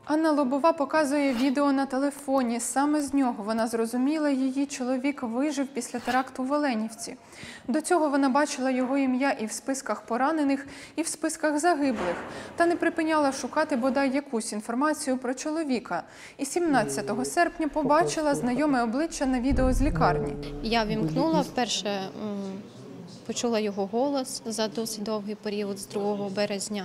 Анна Лобова показує відео на телефоні. Саме з нього вона зрозуміла, її чоловік вижив після теракту в Оленівці. До цього вона бачила його ім'я і в списках поранених, і в списках загиблих. Та не припиняла шукати бодай якусь інформацію про чоловіка. І 17 серпня побачила знайоме обличчя на відео з лікарні. Я вімкнула, вперше почула його голос за досить довгий період з 2 березня.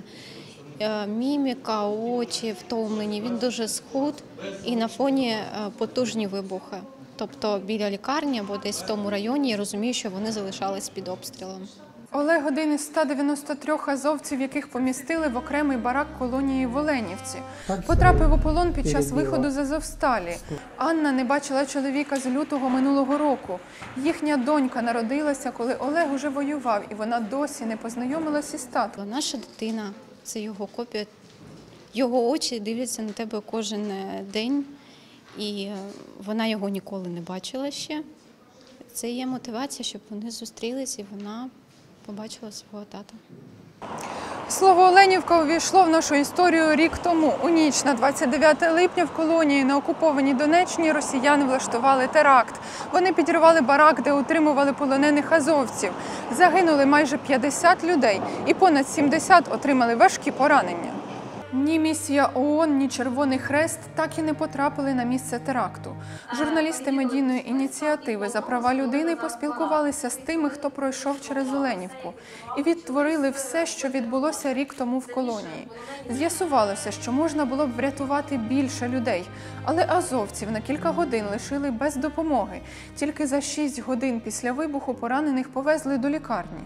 Міміка, очі втомлені, він дуже схуд і на фоні потужні вибухи. Тобто біля лікарні або десь в тому районі я розумію, що вони залишались під обстрілом. Олег – один із 193 азовців, яких помістили в окремий барак колонії в Оленівці. Потрапив у полон під час виходу з Азовсталі. Анна не бачила чоловіка з лютого минулого року. Їхня донька народилася, коли Олег уже воював, і вона досі не познайомилася із татом. Наша дитина – це його копія. Його очі дивляться на тебе кожен день, і вона його ніколи не бачила ще. Це є мотивація, щоб вони зустрілись, і вона побачила свого тата. Слово «Оленівка» увійшло в нашу історію рік тому. У ніч на 29 липня в колонії на окупованій Донеччині росіяни влаштували теракт. Вони підірвали барак, де утримували полонених азовців. Загинули майже 50 людей і понад 70 отримали важкі поранення. Ні місія ООН, ні Червоний Хрест так і не потрапили на місце теракту. Журналісти медійної ініціативи за права людини поспілкувалися з тими, хто пройшов через Оленівку, і відтворили все, що відбулося рік тому в колонії. З'ясувалося, що можна було б врятувати більше людей, але азовців на кілька годин лишили без допомоги. Тільки за 6 годин після вибуху поранених повезли до лікарні.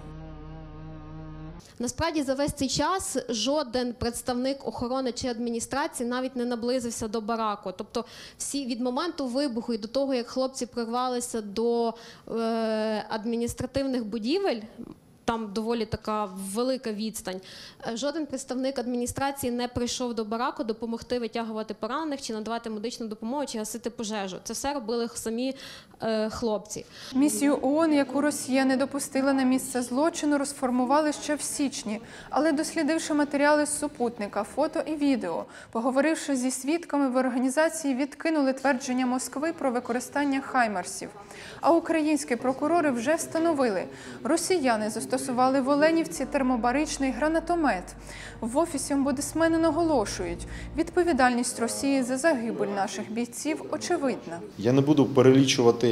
Насправді, за весь цей час жоден представник охорони чи адміністрації навіть не наблизився до бараку. Тобто всі від моменту вибуху і до того, як хлопці прорвалися до адміністративних будівель, там доволі така велика відстань, жоден представник адміністрації не прийшов до бараку допомогти витягувати поранених, чи надавати медичну допомогу, чи гасити пожежу. Це все робили самі хлопці. Місію ООН, яку Росія не допустила на місце злочину, розформували ще в січні. Але дослідивши матеріали з супутника, фото і відео, поговоривши зі свідками, в організації відкинули твердження Москви про використання хаймарсів. А українські прокурори вже встановили – росіяни застосували в Оленівці термобаричний гранатомет. В офісі омбудсмени наголошують – відповідальність Росії за загибель наших бійців очевидна. Я не буду перелічувати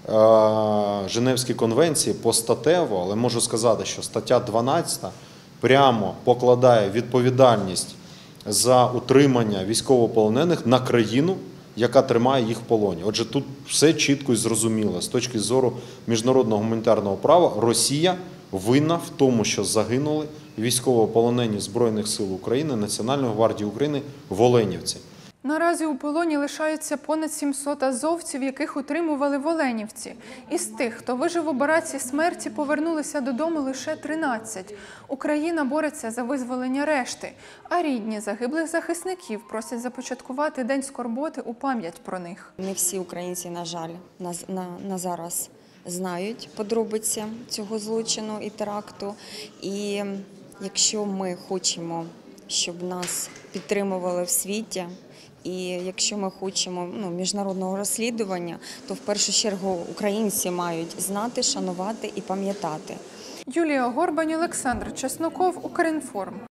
Женевські конвенції постатево, але можу сказати, що стаття 12 прямо покладає відповідальність за утримання військовополонених на країну, яка тримає їх в полоні. Отже, тут все чітко і зрозуміло. З точки зору міжнародного гуманітарного права Росія винна в тому, що загинули військовополонені Збройних сил України, Національної гвардії України в Оленівці. Наразі у полоні лишаються понад 700 азовців, яких утримували в Оленівці. Із тих, хто вижив у бараці смерті, повернулися додому лише 13. Україна бореться за визволення решти, а рідні загиблих захисників просять започаткувати День скорботи у пам'ять про них. Не всі українці, на жаль, на зараз знають подробиці цього злочину і теракту. І якщо ми хочемо, щоб нас підтримували в світі, і якщо ми хочемо міжнародного розслідування, то в першу чергу українці мають знати, шанувати і пам'ятати. Юлія Горбань, Олександр Чесноков, Укрінформ.